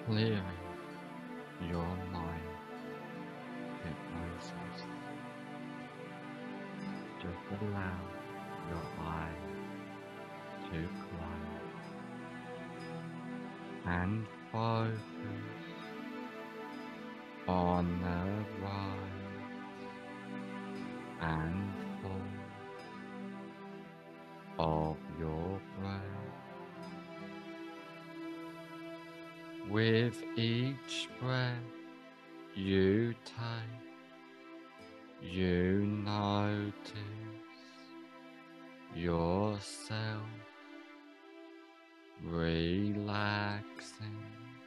clearing your mind. Hypnosis. Just allow your eyes to close and focus on the rise and fall of your breath. With each breath you take, you notice yourself relaxing.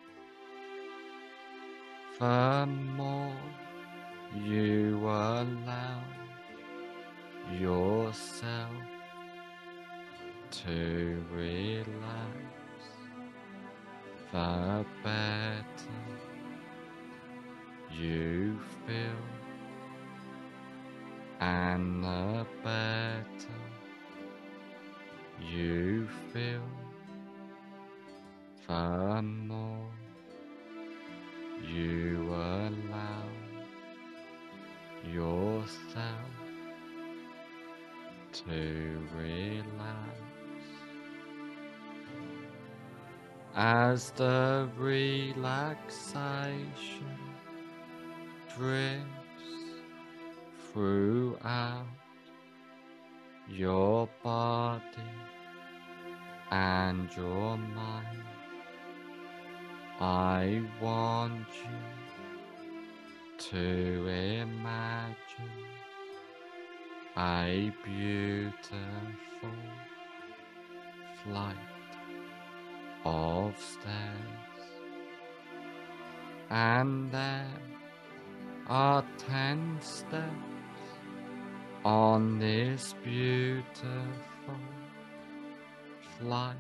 The more you allow yourself to relax, the better you feel, and the better you feel, the more you allow yourself to relax. As the relaxation drifts throughout your body and your mind, I want you to imagine a beautiful flight of stairs, and there are 10 steps on this beautiful flight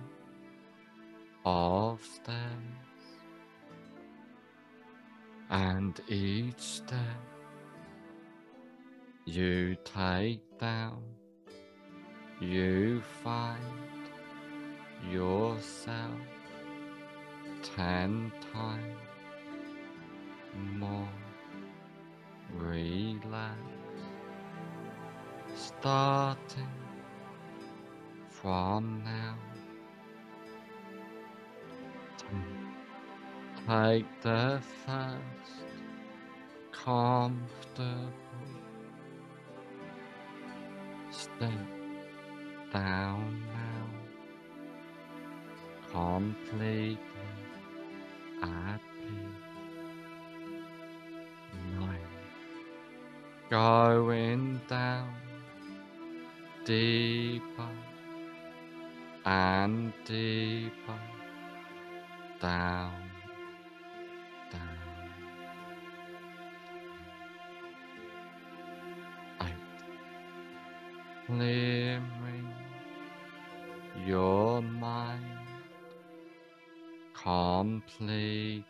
of stairs, and each step you take down, you find yourself 10 times more relaxed, starting from now. Take the first comfortable step down now, completely at peace. 9. Going down deeper and deeper, down, down. 8. Clearing your mind completely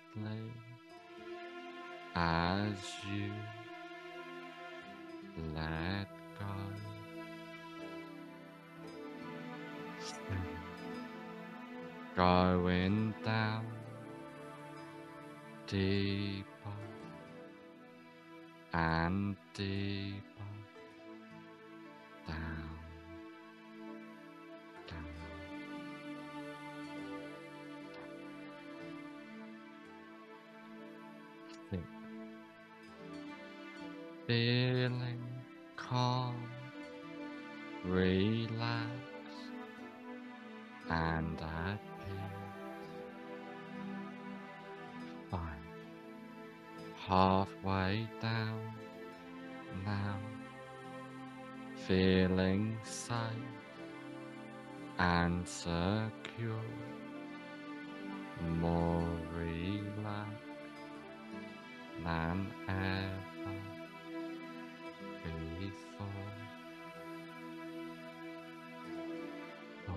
as you let go. 7. Going down deeper and deeper, down, down. 6. Feeling calm, relaxed, and at peace. 5. Halfway down now, feeling safe and secure, more relaxed than ever before. 4.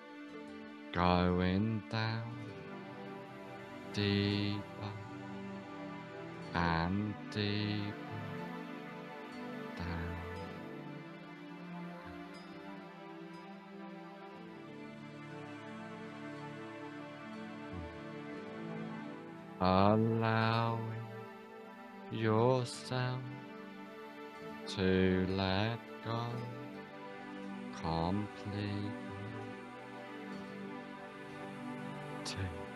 Going down deeper and deeper, down. 5. allowing yourself to let go completely, to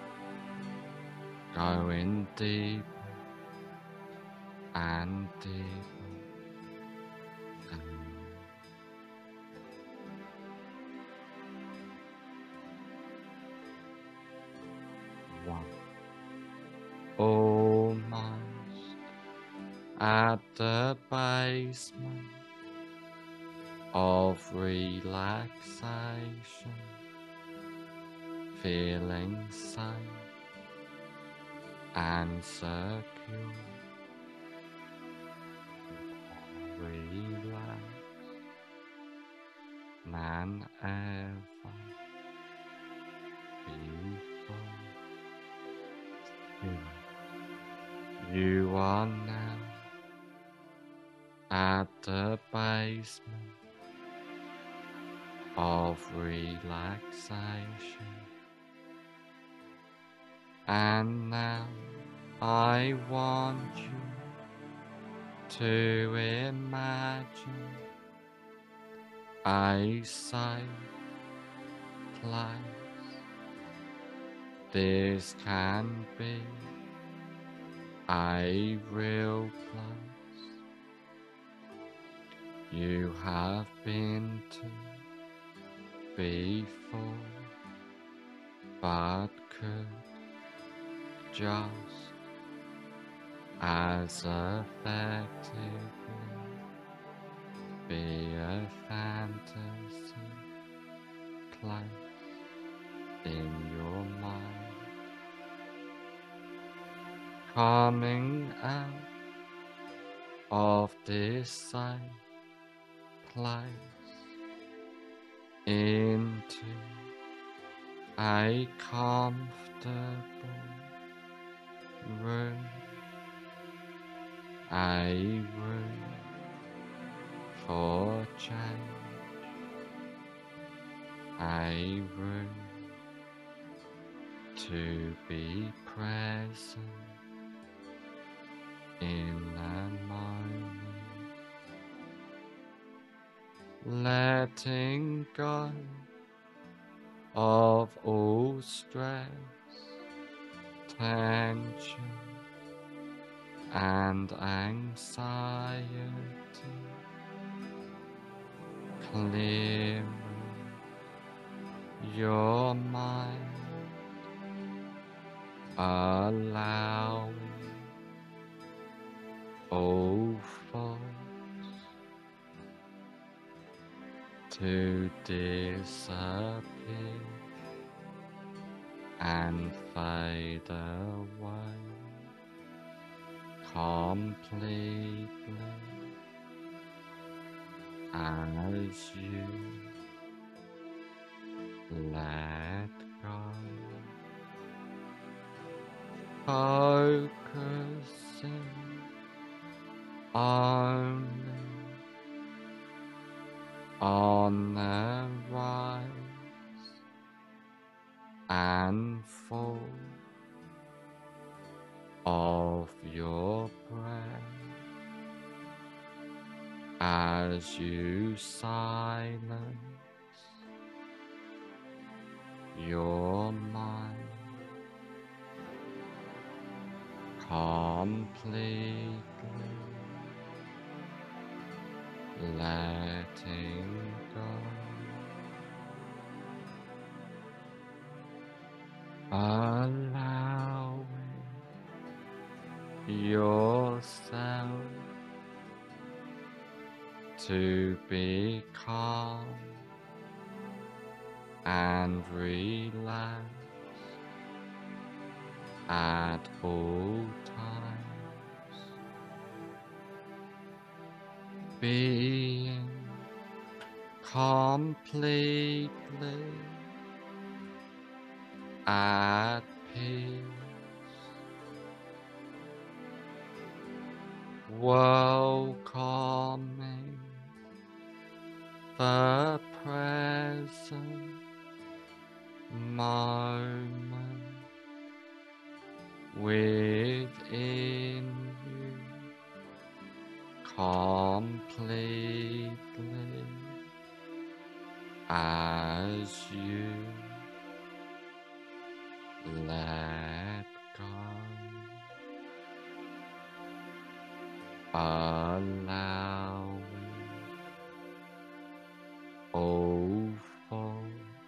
go in deeper and deeper and one, almost at the basement of relaxation, feeling safe and secure. Relax than ever before. You are now at the basement of relaxation, and now I want you to imagine a safe place. This can be a real place you have been to before, but could just as effectively be a fantasy place in your mind, coming out of this safe place into a comfortable room, a room for change, a room to be present in the moment, letting go of all stress, tension, and anxiety, clearing your mind, allowing all thoughts to disappear and fade away completely as you let go, focusing only on the rise and fall of your breath as you silence your mind completely, letting go, allowing yourself to be calm and relaxed at all times, being completely at peace, welcoming the present moment within you completely as you let go, allowing all thoughts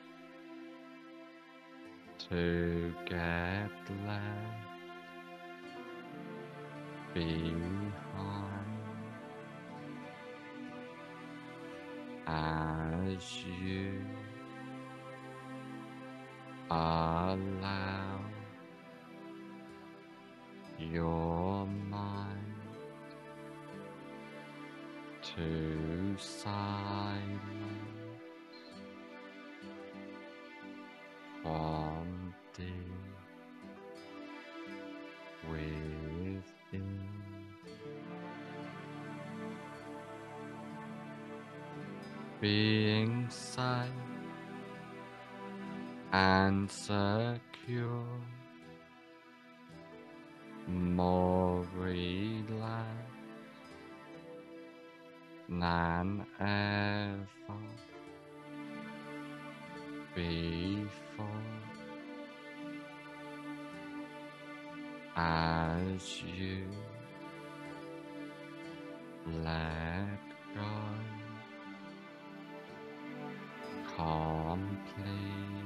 to get left behind as you allow your mind to silence from deep within. Being safe and secure, more relaxed than ever before as you let go completely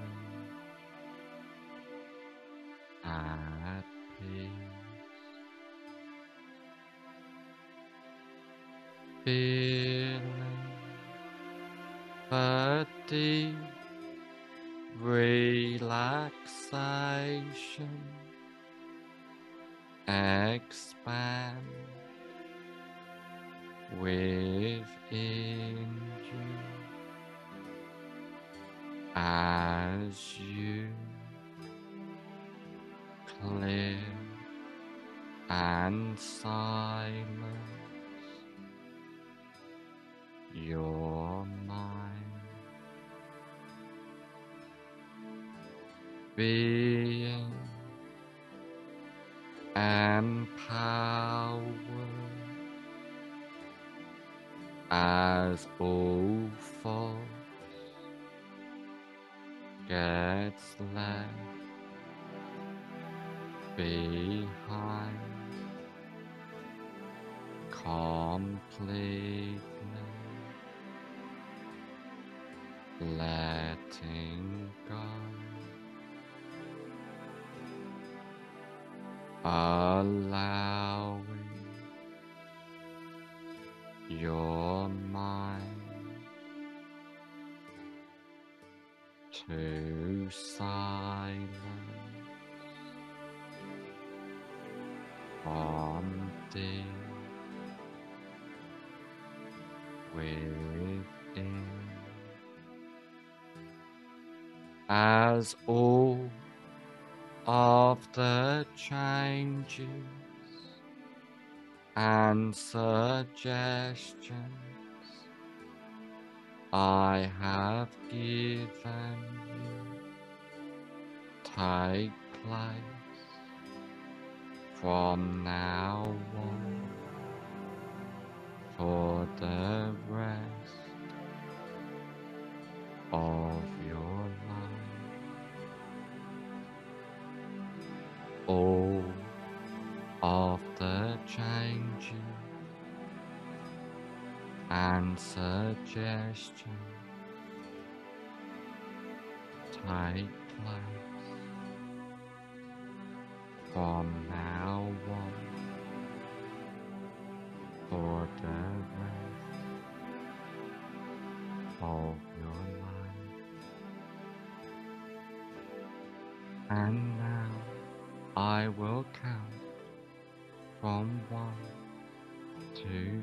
at peace, feeling the deep relaxation expand within you as you clear and silence your mind, being empowered as all thoughts gets left behind completely, letting go, allowing your mind to silence from deep within, as all of the changes and suggestions I have given you take place from now on for the rest of your life. All of the changes and suggestions take place from now on for the rest of your life. And now I will count from 1 to 3,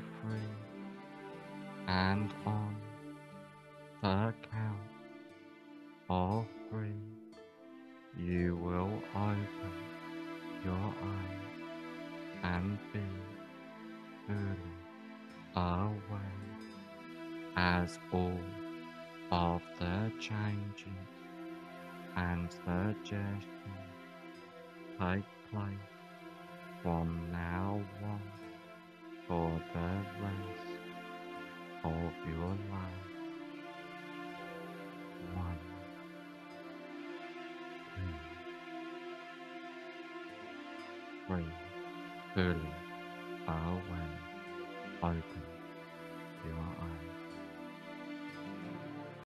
and on the count of 3 you will open your eyes and be fully aware as all of the changes and suggestions take place from now on for the rest of your life. 1, 2, 3, fully aware, open